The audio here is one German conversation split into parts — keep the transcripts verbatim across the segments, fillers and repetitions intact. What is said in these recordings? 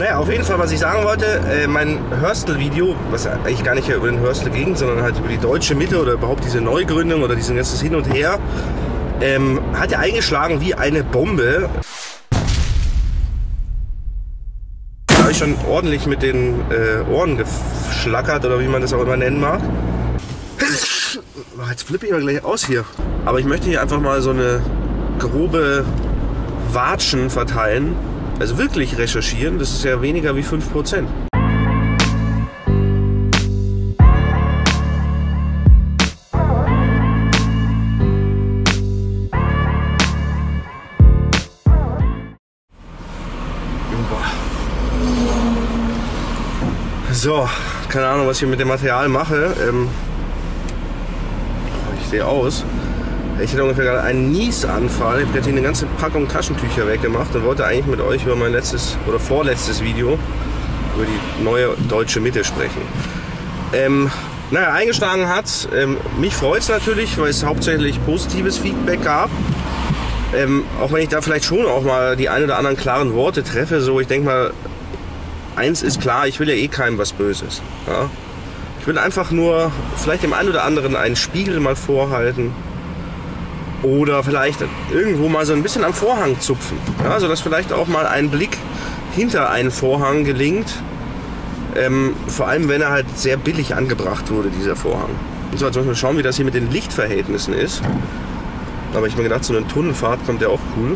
Naja, auf jeden Fall, was ich sagen wollte, äh, mein Hörstel-Video, was eigentlich gar nicht über den Hörstel ging, sondern halt über die deutsche Mitte oder überhaupt diese Neugründung oder diesen ganzes Hin und Her, ähm, hat ja eingeschlagen wie eine Bombe. Da habe ich schon ordentlich mit den äh, Ohren geschlackert oder wie man das auch immer nennen mag. Jetzt flippe ich mal gleich aus hier. Aber ich möchte hier einfach mal so eine grobe Watschen verteilen. Also wirklich recherchieren, das ist ja weniger wie fünf Prozent. So, keine Ahnung, was ich mit dem Material mache. Ähm, ich sehe aus. Ich hatte ungefähr gerade einen Niesanfall. Ich habe gerade hier eine ganze Packung Taschentücher weggemacht und wollte eigentlich mit euch über mein letztes oder vorletztes Video über die neue deutsche Mitte sprechen. Ähm, naja, eingeschlagen hat. Ähm, mich freut es natürlich, weil es hauptsächlich positives Feedback gab. Ähm, auch wenn ich da vielleicht schon auch mal die ein oder anderen klaren Worte treffe. So, ich denke mal, eins ist klar, ich will ja eh keinem was Böses. Ja? Ich will einfach nur vielleicht dem einen oder anderen einen Spiegel mal vorhalten. Oder vielleicht irgendwo mal so ein bisschen am Vorhang zupfen. Ja, sodass vielleicht auch mal ein Blick hinter einen Vorhang gelingt. Ähm, vor allem, wenn er halt sehr billig angebracht wurde, dieser Vorhang. So, jetzt müssen wir schauen, wie das hier mit den Lichtverhältnissen ist. Aber ich habe mir gedacht, so eine Tunnelfahrt kommt ja auch cool.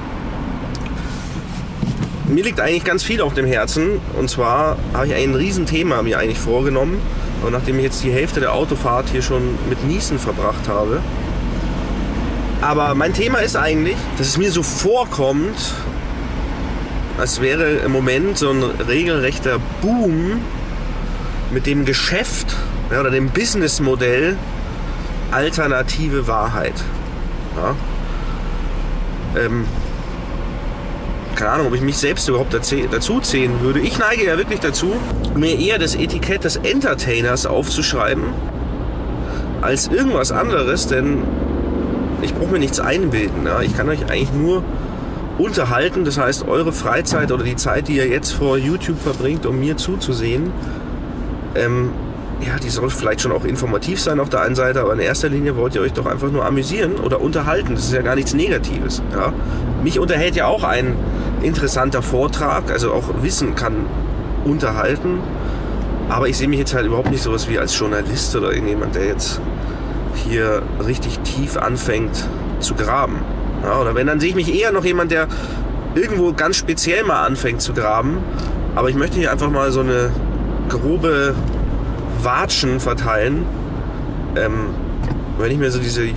Mir liegt eigentlich ganz viel auf dem Herzen. Und zwar habe ich ein Riesenthema mir eigentlich vorgenommen. Und nachdem ich jetzt die Hälfte der Autofahrt hier schon mit Niesen verbracht habe. Aber mein Thema ist eigentlich, dass es mir so vorkommt, als wäre im Moment so ein regelrechter Boom mit dem Geschäft, ja, oder dem Businessmodell alternative Wahrheit. Ja? Ähm, keine Ahnung, ob ich mich selbst überhaupt dazu zählen würde. Ich neige ja wirklich dazu, mir eher das Etikett des Entertainers aufzuschreiben, als irgendwas anderes, denn ich brauche mir nichts einbilden. Ja? Ich kann euch eigentlich nur unterhalten. Das heißt, eure Freizeit oder die Zeit, die ihr jetzt vor YouTube verbringt, um mir zuzusehen, ähm, ja, die soll vielleicht schon auch informativ sein auf der einen Seite, aber in erster Linie wollt ihr euch doch einfach nur amüsieren oder unterhalten. Das ist ja gar nichts Negatives. Ja? Mich unterhält ja auch ein interessanter Vortrag, also auch Wissen kann unterhalten. Aber ich sehe mich jetzt halt überhaupt nicht sowas wie als Journalist oder irgendjemand, der jetzt hier richtig tief anfängt zu graben. Ja, oder wenn, dann sehe ich mich eher noch jemand, der irgendwo ganz speziell mal anfängt zu graben. Aber ich möchte hier einfach mal so eine grobe Watschen verteilen. Ähm, wenn ich mir so diese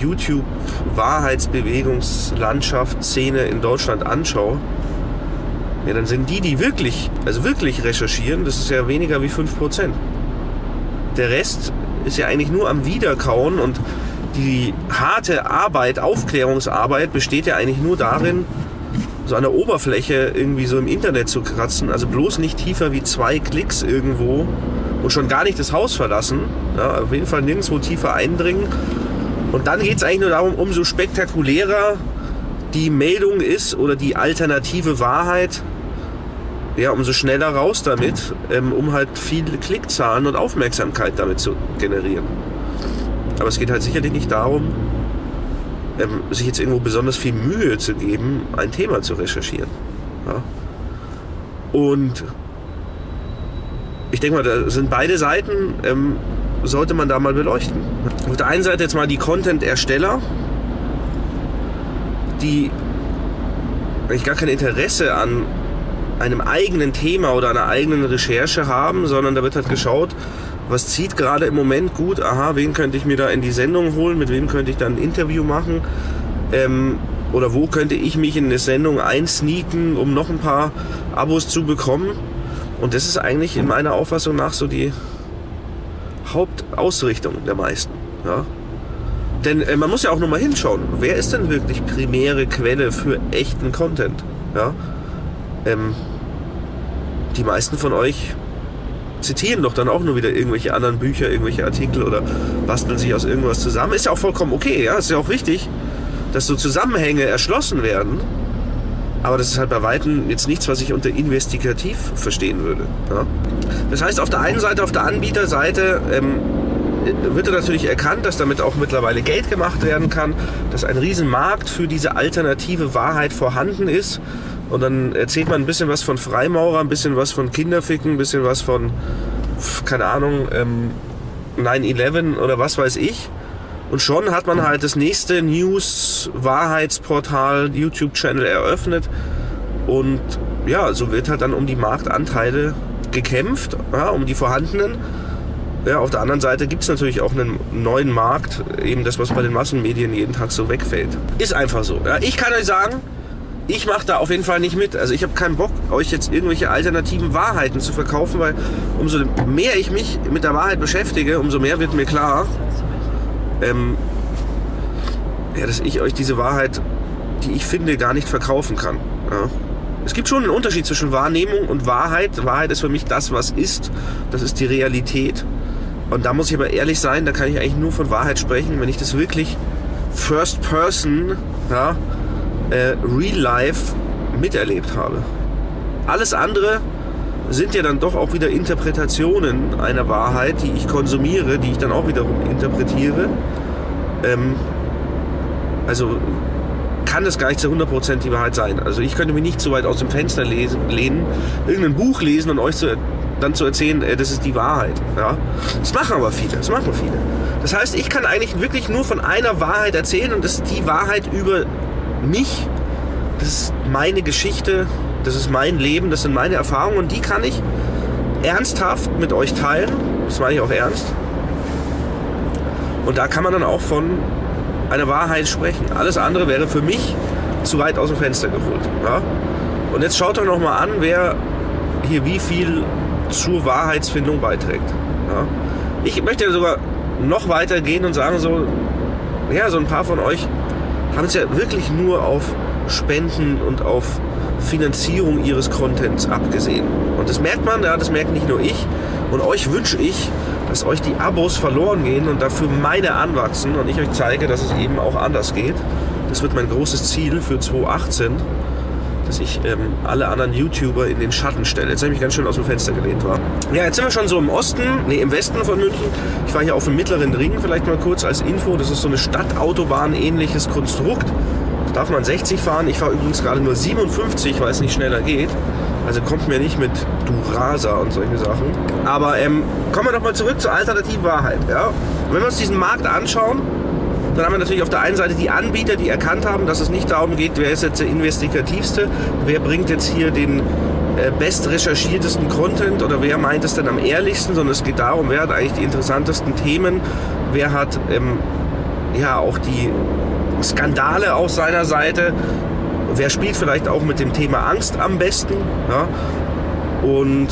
YouTube-Wahrheitsbewegungslandschaftsszene in Deutschland anschaue, ja, dann sind die, die wirklich, also wirklich recherchieren, das ist ja weniger wie fünf Prozent. Der Rest ist ja eigentlich nur am Wiederkauen und die harte Arbeit, Aufklärungsarbeit besteht ja eigentlich nur darin, so an der Oberfläche irgendwie so im Internet zu kratzen, also bloß nicht tiefer wie zwei Klicks irgendwo und schon gar nicht das Haus verlassen, ja, auf jeden Fall nirgendwo tiefer eindringen. Und dann geht es eigentlich nur darum, umso spektakulärer die Meldung ist oder die alternative Wahrheit, ja, umso schneller raus damit, ähm, um halt viele Klickzahlen und Aufmerksamkeit damit zu generieren. Aber es geht halt sicherlich nicht darum, ähm, sich jetzt irgendwo besonders viel Mühe zu geben, ein Thema zu recherchieren. Ja? Und ich denke mal, da sind beide Seiten, ähm, sollte man da mal beleuchten. Auf der einen Seite jetzt mal die Content-Ersteller, die eigentlich gar kein Interesse an einem eigenen Thema oder einer eigenen Recherche haben, sondern da wird halt geschaut, was zieht gerade im Moment gut, aha, wen könnte ich mir da in die Sendung holen, mit wem könnte ich dann ein Interview machen, ähm, oder wo könnte ich mich in eine Sendung einsneaken, um noch ein paar Abos zu bekommen. Und das ist eigentlich in meiner Auffassung nach so die Hauptausrichtung der meisten. Ja? Denn äh, man muss ja auch nur mal hinschauen, wer ist denn wirklich primäre Quelle für echten Content? Ja? Ähm, die meisten von euch zitieren doch dann auch nur wieder irgendwelche anderen Bücher, irgendwelche Artikel oder basteln sich aus irgendwas zusammen. Ist ja auch vollkommen okay, ja, ist ja auch wichtig, dass so Zusammenhänge erschlossen werden. Aber das ist halt bei Weitem jetzt nichts, was ich unter investigativ verstehen würde. Ja? Das heißt, auf der einen Seite, auf der Anbieterseite ähm, wird natürlich erkannt, dass damit auch mittlerweile Geld gemacht werden kann, dass ein Riesenmarkt für diese alternative Wahrheit vorhanden ist. Und dann erzählt man ein bisschen was von Freimaurer, ein bisschen was von Kinderficken, ein bisschen was von, keine Ahnung, ähm, neun elf oder was weiß ich. Und schon hat man halt das nächste News-Wahrheitsportal, YouTube-Channel eröffnet. Und ja, so wird halt dann um die Marktanteile gekämpft, ja, um die vorhandenen. Ja, auf der anderen Seite gibt es natürlich auch einen neuen Markt, eben das, was bei den Massenmedien jeden Tag so wegfällt. Ist einfach so. Ja, ich kann euch sagen, ich mache da auf jeden Fall nicht mit. Also ich habe keinen Bock, euch jetzt irgendwelche alternativen Wahrheiten zu verkaufen, weil umso mehr ich mich mit der Wahrheit beschäftige, umso mehr wird mir klar, ähm, ja, dass ich euch diese Wahrheit, die ich finde, gar nicht verkaufen kann. Ja. Es gibt schon einen Unterschied zwischen Wahrnehmung und Wahrheit. Wahrheit ist für mich das, was ist. Das ist die Realität. Und da muss ich aber ehrlich sein, da kann ich eigentlich nur von Wahrheit sprechen, wenn ich das wirklich first person, ja, äh, real life miterlebt habe. Alles andere sind ja dann doch auch wieder Interpretationen einer Wahrheit, die ich konsumiere, die ich dann auch wiederum interpretiere. Ähm, also kann das gar nicht zu hundert Prozent die Wahrheit sein. Also ich könnte mich nicht so weit aus dem Fenster lesen, lehnen, irgendein Buch lesen und euch zu, dann zu erzählen, äh, das ist die Wahrheit. Ja? Das machen aber viele, das machen viele. Das heißt, ich kann eigentlich wirklich nur von einer Wahrheit erzählen und das ist die Wahrheit über mich. Das ist meine Geschichte, das ist mein Leben, das sind meine Erfahrungen und die kann ich ernsthaft mit euch teilen. Das meine ich auch ernst. Und da kann man dann auch von einer Wahrheit sprechen. Alles andere wäre für mich zu weit aus dem Fenster geholt. Ja? Und jetzt schaut doch nochmal an, wer hier wie viel zur Wahrheitsfindung beiträgt. Ja? Ich möchte ja sogar noch weiter gehen und sagen, so, ja, so ein paar von euch haben es ja wirklich nur auf Spenden und auf Finanzierung ihres Contents abgesehen. Und das merkt man, ja, das merkt nicht nur ich. Und euch wünsche ich, dass euch die Abos verloren gehen und dafür meine anwachsen und ich euch zeige, dass es eben auch anders geht. Das wird mein großes Ziel für zwanzig achtzehn, dass ich ähm, alle anderen YouTuber in den Schatten stelle. Jetzt habe ich mich ganz schön aus dem Fenster gelehnt. War. Ja, jetzt sind wir schon so im Osten, nee, im Westen von München. Ich war hier auf dem Mittleren Ring, vielleicht mal kurz als Info. Das ist so eine Stadtautobahn-ähnliches Konstrukt. Da darf man sechzig fahren. Ich fahre übrigens gerade nur siebenundfünfzig, weil es nicht schneller geht. Also kommt mir nicht mit du Raser und solche Sachen. Aber ähm, kommen wir doch mal zurück zur alternativen Wahrheit. Ja? Wenn wir uns diesen Markt anschauen, dann haben wir natürlich auf der einen Seite die Anbieter, die erkannt haben, dass es nicht darum geht, wer ist jetzt der investigativste, wer bringt jetzt hier den äh, best recherchiertesten Content oder wer meint es denn am ehrlichsten, sondern es geht darum, wer hat eigentlich die interessantesten Themen, wer hat ähm, ja auch die Skandale auf seiner Seite, wer spielt vielleicht auch mit dem Thema Angst am besten. Ja? Und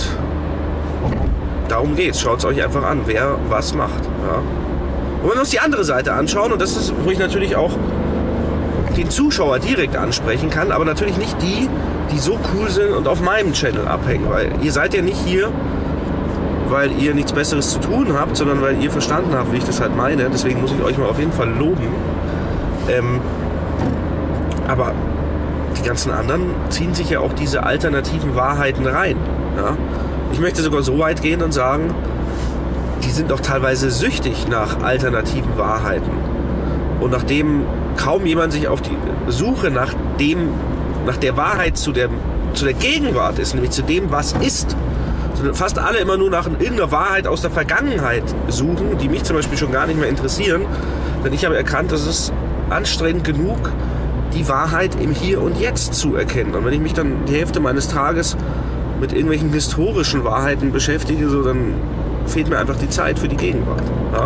darum geht's. Schaut es euch einfach an, wer was macht. Ja? Und wenn wir uns die andere Seite anschauen, und das ist, wo ich natürlich auch den Zuschauer direkt ansprechen kann, aber natürlich nicht die, die so cool sind und auf meinem Channel abhängen, weil ihr seid ja nicht hier, weil ihr nichts Besseres zu tun habt, sondern weil ihr verstanden habt, wie ich das halt meine. Deswegen muss ich euch mal auf jeden Fall loben. Ähm, aber die ganzen anderen ziehen sich ja auch diese alternativen Wahrheiten rein. Ja? Ich möchte sogar so weit gehen und sagen, die sind doch teilweise süchtig nach alternativen Wahrheiten. Und nachdem kaum jemand sich auf die Suche nach dem, nach der Wahrheit zu der, zu der Gegenwart ist, nämlich zu dem, was ist, sondern fast alle immer nur nach irgendeiner Wahrheit aus der Vergangenheit suchen, die mich zum Beispiel schon gar nicht mehr interessieren, denn ich habe erkannt, dass es anstrengend genug, die Wahrheit im Hier und Jetzt zu erkennen. Und wenn ich mich dann die Hälfte meines Tages mit irgendwelchen historischen Wahrheiten beschäftige, so, dann fehlt mir einfach die Zeit für die Gegenwart. Ja?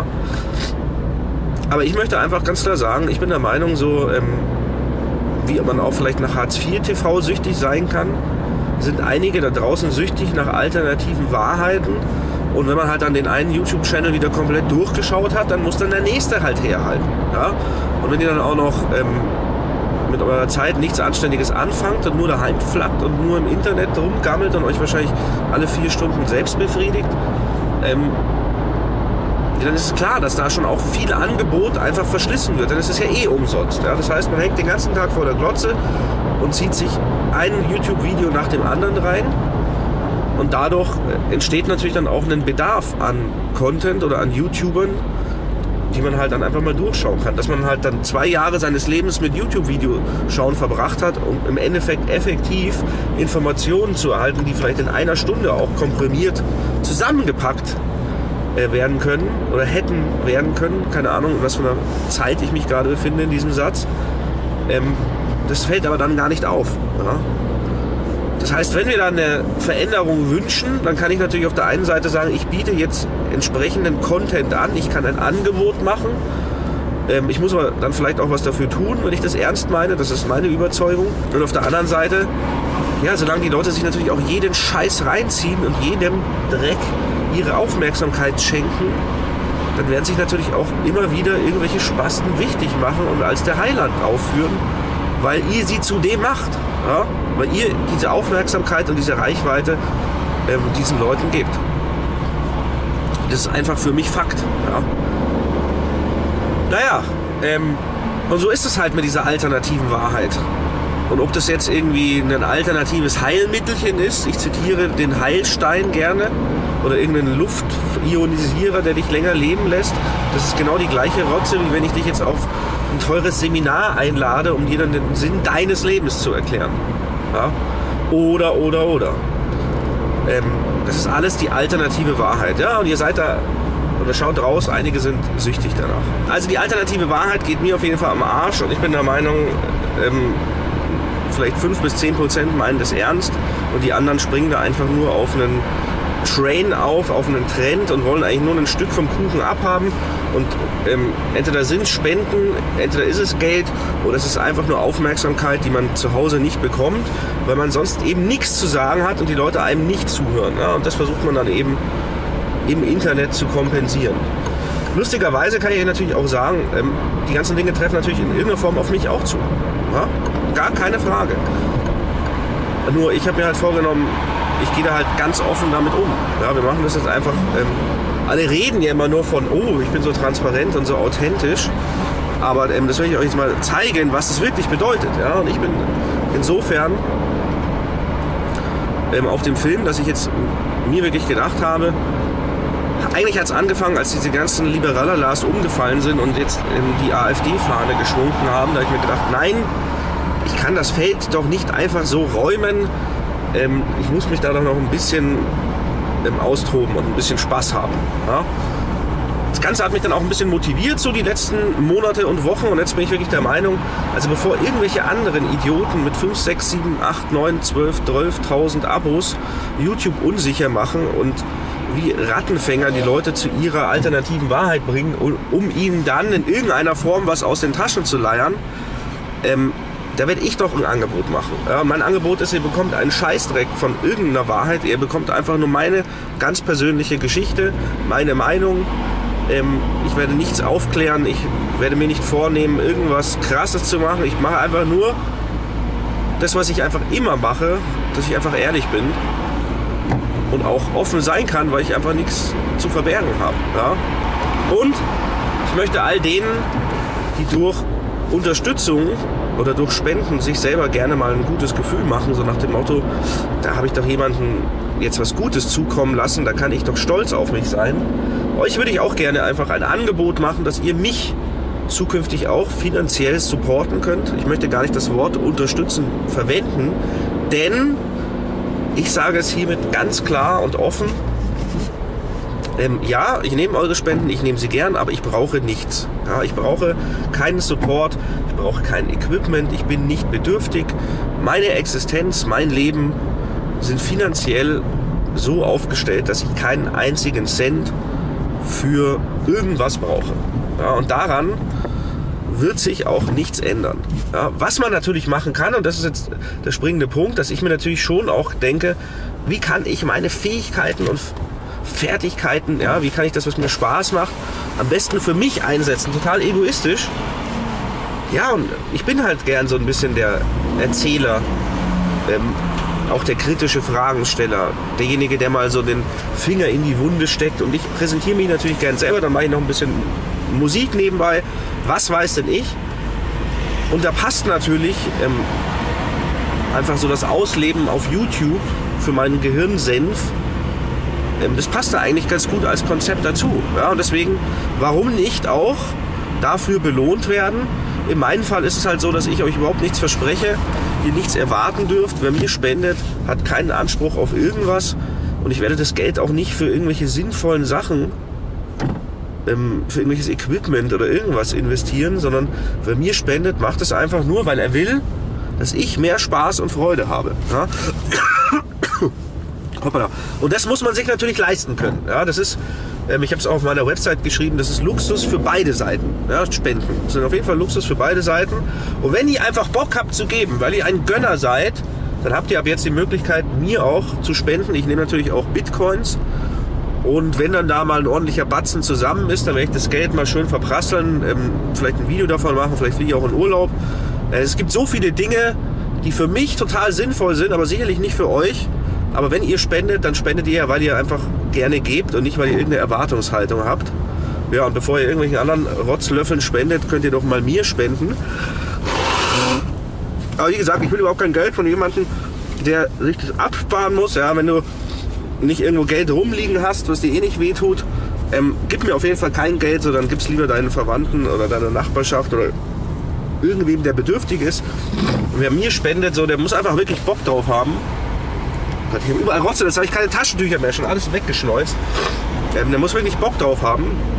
Aber ich möchte einfach ganz klar sagen, ich bin der Meinung, so ähm, wie man auch vielleicht nach Hartz vier T V süchtig sein kann, sind einige da draußen süchtig nach alternativen Wahrheiten. Und wenn man halt dann den einen YouTube-Channel wieder komplett durchgeschaut hat, dann muss dann der nächste halt herhalten. Ja? Und wenn ihr dann auch noch ähm, mit eurer Zeit nichts Anständiges anfangt und nur daheim flackt und nur im Internet rumgammelt und euch wahrscheinlich alle vier Stunden selbst befriedigt, ähm, dann ist es klar, dass da schon auch viel Angebot einfach verschlissen wird. Denn es ist ja eh umsonst. Ja? Das heißt, man hängt den ganzen Tag vor der Glotze und zieht sich ein YouTube-Video nach dem anderen rein. Und dadurch entsteht natürlich dann auch ein Bedarf an Content oder an YouTubern, die man halt dann einfach mal durchschauen kann. Dass man halt dann zwei Jahre seines Lebens mit YouTube-Videoschauen verbracht hat, um im Endeffekt effektiv Informationen zu erhalten, die vielleicht in einer Stunde auch komprimiert zusammengepackt äh, werden können oder hätten werden können. Keine Ahnung, was für eine Zeit ich mich gerade befinde in diesem Satz. Ähm, das fällt aber dann gar nicht auf. Ja? Das heißt, wenn wir da eine Veränderung wünschen, dann kann ich natürlich auf der einen Seite sagen, ich biete jetzt entsprechenden Content an, ich kann ein Angebot machen. Ähm, ich muss aber dann vielleicht auch was dafür tun, wenn ich das ernst meine, das ist meine Überzeugung. Und auf der anderen Seite, ja, solange die Leute sich natürlich auch jeden Scheiß reinziehen und jedem Dreck ihre Aufmerksamkeit schenken, dann werden sich natürlich auch immer wieder irgendwelche Spasten wichtig machen und als der Heiland aufführen, weil ihr sie zu dem macht. Ja? Weil ihr diese Aufmerksamkeit und diese Reichweite ähm, diesen Leuten gebt. Das ist einfach für mich Fakt. Ja? Naja, ähm, und so ist es halt mit dieser alternativen Wahrheit. Und ob das jetzt irgendwie ein alternatives Heilmittelchen ist, ich zitiere den Heilstein gerne, oder irgendeinen Luftionisierer, der dich länger leben lässt, das ist genau die gleiche Rotze, wie wenn ich dich jetzt auf ein teures Seminar einlade, um dir dann den Sinn deines Lebens zu erklären. Ja? Oder, oder, oder. Ähm, das ist alles die alternative Wahrheit. Ja? Und ihr seid da, oder schaut raus, einige sind süchtig danach. Also die alternative Wahrheit geht mir auf jeden Fall am Arsch und ich bin der Meinung, ähm, vielleicht fünf bis zehn Prozent meinen das ernst und die anderen springen da einfach nur auf einen Train auf, auf einen Trend und wollen eigentlich nur ein Stück vom Kuchen abhaben und ähm, entweder sind es Spenden, entweder ist es Geld oder es ist einfach nur Aufmerksamkeit, die man zu Hause nicht bekommt, weil man sonst eben nichts zu sagen hat und die Leute einem nicht zuhören. Ja? Und das versucht man dann eben im Internet zu kompensieren. Lustigerweise kann ich natürlich auch sagen, ähm, die ganzen Dinge treffen natürlich in irgendeiner Form auf mich auch zu. Ja? Gar keine Frage. Nur ich habe mir halt vorgenommen, ich gehe da halt ganz offen damit um. Ja, wir machen das jetzt einfach, ähm, alle reden ja immer nur von, oh, ich bin so transparent und so authentisch, aber ähm, das will ich euch jetzt mal zeigen, was das wirklich bedeutet. Ja? Und ich bin insofern ähm, auf dem Film, dass ich jetzt mir wirklich gedacht habe, eigentlich hat es angefangen, als diese ganzen Liberalalas umgefallen sind und jetzt ähm, die AfD-Fahne geschwungen haben, da habe ich mir gedacht, nein, ich kann das Feld doch nicht einfach so räumen. Ähm, ich muss mich da doch noch ein bisschen ähm, austoben und ein bisschen Spaß haben. Ja? Das Ganze hat mich dann auch ein bisschen motiviert, so die letzten Monate und Wochen. Und jetzt bin ich wirklich der Meinung, also bevor irgendwelche anderen Idioten mit fünf, sechs, sieben, acht, neun, zwölf, zwölftausend Abos YouTube unsicher machen und wie Rattenfänger die Leute zu ihrer alternativen Wahrheit bringen, um ihnen dann in irgendeiner Form was aus den Taschen zu leiern, ähm, da werde ich doch ein Angebot machen. Ja, mein Angebot ist, ihr bekommt einen Scheißdreck von irgendeiner Wahrheit. Ihr bekommt einfach nur meine ganz persönliche Geschichte, meine Meinung. Ähm, ich werde nichts aufklären. Ich werde mir nicht vornehmen, irgendwas Krasses zu machen. Ich mache einfach nur das, was ich einfach immer mache, dass ich einfach ehrlich bin und auch offen sein kann, weil ich einfach nichts zu verbergen habe. Ja? Und ich möchte all denen, die durch Unterstützung oder durch Spenden sich selber gerne mal ein gutes Gefühl machen, so nach dem Motto, da habe ich doch jemanden jetzt was Gutes zukommen lassen, da kann ich doch stolz auf mich sein. Euch würde ich auch gerne einfach ein Angebot machen, dass ihr mich zukünftig auch finanziell supporten könnt. Ich möchte gar nicht das Wort unterstützen verwenden, denn ich sage es hiermit ganz klar und offen, Ähm, ja, ich nehme eure Spenden, ich nehme sie gern, aber ich brauche nichts. Ja, ich brauche keinen Support, ich brauche kein Equipment, ich bin nicht bedürftig. Meine Existenz, mein Leben sind finanziell so aufgestellt, dass ich keinen einzigen Cent für irgendwas brauche. Ja, und daran wird sich auch nichts ändern. Ja, was man natürlich machen kann, und das ist jetzt der springende Punkt, dass ich mir natürlich schon auch denke, wie kann ich meine Fähigkeiten und Fertigkeiten, ja, wie kann ich das, was mir Spaß macht, am besten für mich einsetzen, total egoistisch. Ja, und ich bin halt gern so ein bisschen der Erzähler. Ähm, auch der kritische Fragensteller, derjenige, der mal so den Finger in die Wunde steckt. Und ich präsentiere mich natürlich gern selber, dann mache ich noch ein bisschen Musik nebenbei. Was weiß denn ich? Und da passt natürlich ähm, einfach so das Ausleben auf YouTube für meinen Gehirnsenf. Ähm, das passt da eigentlich ganz gut als Konzept dazu. Ja? Und deswegen, warum nicht auch dafür belohnt werden? In meinem Fall ist es halt so, dass ich euch überhaupt nichts verspreche, ihr nichts erwarten dürft. Wer mir spendet, hat keinen Anspruch auf irgendwas. Und ich werde das Geld auch nicht für irgendwelche sinnvollen Sachen, ähm, für irgendwelches Equipment oder irgendwas investieren, sondern wer mir spendet, macht es einfach nur, weil er will, dass ich mehr Spaß und Freude habe. Ja? Hoppala. Und das muss man sich natürlich leisten können. Ja, das ist, ähm, ich habe es auch auf meiner Website geschrieben, das ist Luxus für beide Seiten. Ja, Spenden. Das sind auf jeden Fall Luxus für beide Seiten. Und wenn ihr einfach Bock habt zu geben, weil ihr ein Gönner seid, dann habt ihr ab jetzt die Möglichkeit, mir auch zu spenden. Ich nehme natürlich auch Bitcoins. Und wenn dann da mal ein ordentlicher Batzen zusammen ist, dann werde ich das Geld mal schön verprasseln, ähm, vielleicht ein Video davon machen, vielleicht fliege ich auch in Urlaub. Äh, es gibt so viele Dinge, die für mich total sinnvoll sind, aber sicherlich nicht für euch. Aber wenn ihr spendet, dann spendet ihr ja, weil ihr einfach gerne gebt und nicht, weil ihr irgendeine Erwartungshaltung habt. Ja, und bevor ihr irgendwelchen anderen Rotzlöffeln spendet, könnt ihr doch mal mir spenden. Aber wie gesagt, ich will überhaupt kein Geld von jemandem, der sich das absparen muss. Ja, wenn du nicht irgendwo Geld rumliegen hast, was dir eh nicht wehtut, ähm, gib mir auf jeden Fall kein Geld, sondern gib's lieber deinen Verwandten oder deiner Nachbarschaft oder irgendwem, der bedürftig ist. Und wer mir spendet, so, der muss einfach wirklich Bock drauf haben. Ich habe überall Rotze, das habe ich keine Taschentücher mehr, schon alles weggeschneuzt. Ähm, der muss wirklich Bock drauf haben.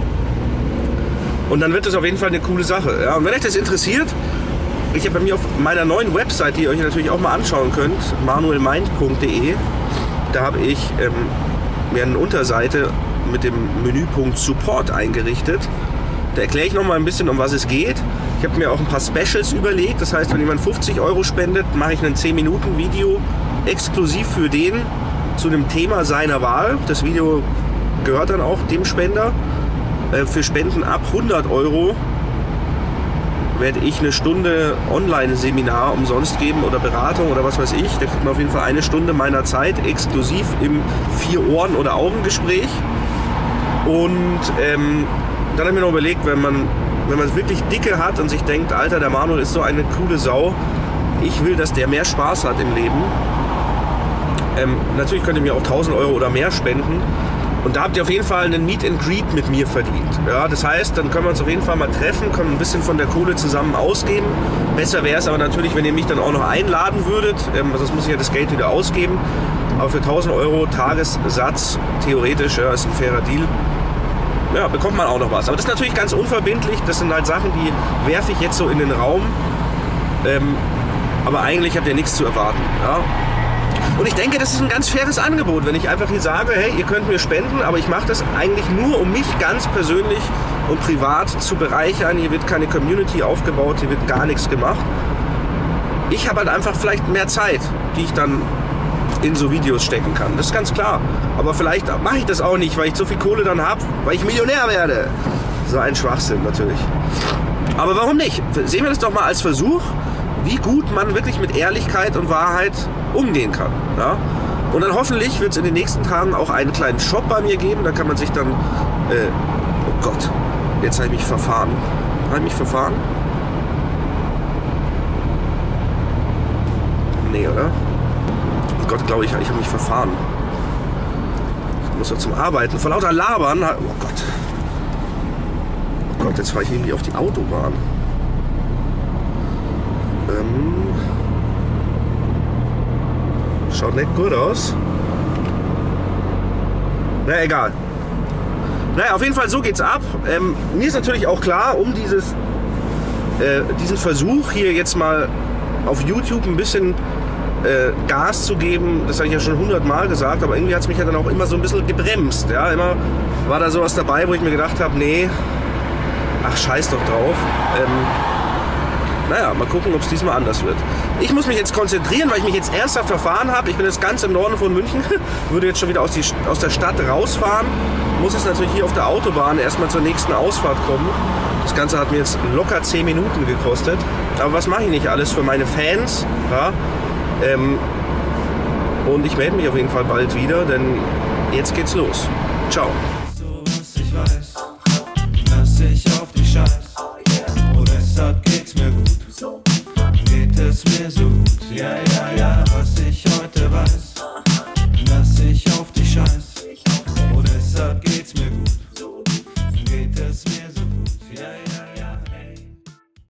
Und dann wird das auf jeden Fall eine coole Sache. Ja, und wenn euch das interessiert, ich habe bei mir auf meiner neuen Website, die ihr euch natürlich auch mal anschauen könnt, manuel mind punkt de, da habe ich ähm, mir eine Unterseite mit dem Menüpunkt Support eingerichtet. Da erkläre ich noch mal ein bisschen, um was es geht. Ich habe mir auch ein paar Specials überlegt. Das heißt, wenn jemand fünfzig Euro spendet, mache ich ein zehn Minuten Video exklusiv für den zu einem Thema seiner Wahl. Das Video gehört dann auch dem Spender. Äh, für Spenden ab hundert Euro werde ich eine Stunde Online-Seminar umsonst geben oder Beratung oder was weiß ich. Da kriegt man auf jeden Fall eine Stunde meiner Zeit exklusiv im Vier-Ohren- oder Augengespräch. Und ähm, dann habe ich mir noch überlegt, wenn man wenn man es wirklich dicke hat und sich denkt, Alter, der Manuel ist so eine coole Sau, ich will, dass der mehr Spaß hat im Leben. Ähm, natürlich könnt ihr mir auch tausend Euro oder mehr spenden. Und da habt ihr auf jeden Fall einen Meet and Greet mit mir verdient. Ja, das heißt, dann können wir uns auf jeden Fall mal treffen, können ein bisschen von der Kohle zusammen ausgeben. Besser wäre es aber natürlich, wenn ihr mich dann auch noch einladen würdet. Ähm, sonst muss ich ja das Geld wieder ausgeben. Aber für tausend Euro Tagessatz, theoretisch, ja, ist ein fairer Deal. Ja, bekommt man auch noch was. Aber das ist natürlich ganz unverbindlich. Das sind halt Sachen, die werfe ich jetzt so in den Raum. Ähm, aber eigentlich habt ihr nichts zu erwarten. Ja? Und ich denke, das ist ein ganz faires Angebot, wenn ich einfach hier sage, hey, ihr könnt mir spenden, aber ich mache das eigentlich nur, um mich ganz persönlich und privat zu bereichern. Hier wird keine Community aufgebaut, hier wird gar nichts gemacht. Ich habe halt einfach vielleicht mehr Zeit, die ich dann in so Videos stecken kann. Das ist ganz klar. Aber vielleicht mache ich das auch nicht, weil ich so viel Kohle dann habe, weil ich Millionär werde. So ein Schwachsinn natürlich. Aber warum nicht? Sehen wir das doch mal als Versuch, wie gut man wirklich mit Ehrlichkeit und Wahrheit umgehen kann. Ja? Und dann hoffentlich wird es in den nächsten Tagen auch einen kleinen Shop bei mir geben. Da kann man sich dann... Äh, oh Gott, jetzt habe ich mich verfahren. Habe ich mich verfahren? Nee, oder? Oh Gott, glaube ich, ich habe mich verfahren. Ich muss doch zum Arbeiten. Vor lauter Labern. Oh Gott. Oh Gott, jetzt fahre ich irgendwie auf die Autobahn. Ähm. Schaut nicht gut aus. Na, egal. Naja, auf jeden Fall, so geht's ab. Ähm, mir ist natürlich auch klar, um dieses, äh, diesen Versuch hier jetzt mal auf YouTube ein bisschen Äh, Gas zu geben, das habe ich ja schon hundertmal gesagt, aber irgendwie hat es mich ja dann auch immer so ein bisschen gebremst. Ja? Immer war da sowas dabei, wo ich mir gedacht habe, nee, ach scheiß doch drauf. Ähm, naja, mal gucken, ob es diesmal anders wird. Ich muss mich jetzt konzentrieren, weil ich mich jetzt ernsthaft verfahren habe. Ich bin jetzt ganz im Norden von München, würde jetzt schon wieder aus, die, aus der Stadt rausfahren, muss jetzt natürlich hier auf der Autobahn erstmal zur nächsten Ausfahrt kommen. Das Ganze hat mir jetzt locker zehn Minuten gekostet. Aber was mache ich nicht alles für meine Fans? Ja? Ähm, Und ich melde mich auf jeden Fall bald wieder, denn jetzt geht's los. Ciao. So, was ich weiß, dass ich auf dich scheiß. Oh, deshalb geht's mir gut. Geht es mir so gut. Ja, ja, ja, was ich heute weiß, dass ich auf dich scheiß. Oh, deshalb geht's mir gut. Geht es mir so gut. Ja, ja.